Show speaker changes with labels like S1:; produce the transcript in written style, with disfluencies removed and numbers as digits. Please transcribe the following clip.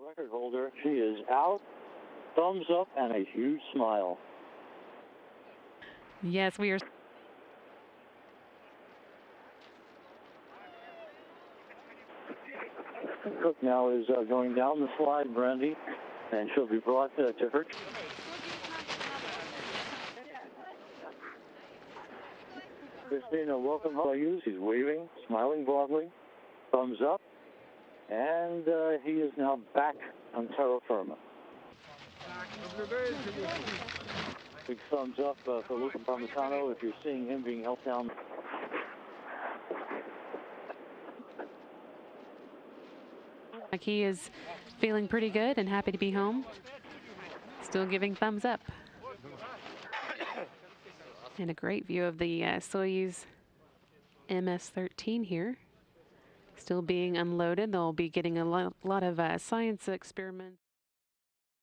S1: record holder. She is out, thumbs up, and a huge smile.
S2: Yes, we are.
S1: Cook now is going down the slide, Brandy, and she'll be brought to her. Kristina, welcome home. He's waving, smiling broadly, thumbs up, and he is now back on terra firma. Big thumbs up for Luca Parmitano if you're seeing him being helped down.
S2: He is feeling pretty good and happy to be home. Still giving thumbs up. And a great view of the Soyuz MS-13 here. Still being unloaded. They'll be getting a lot of science experiments.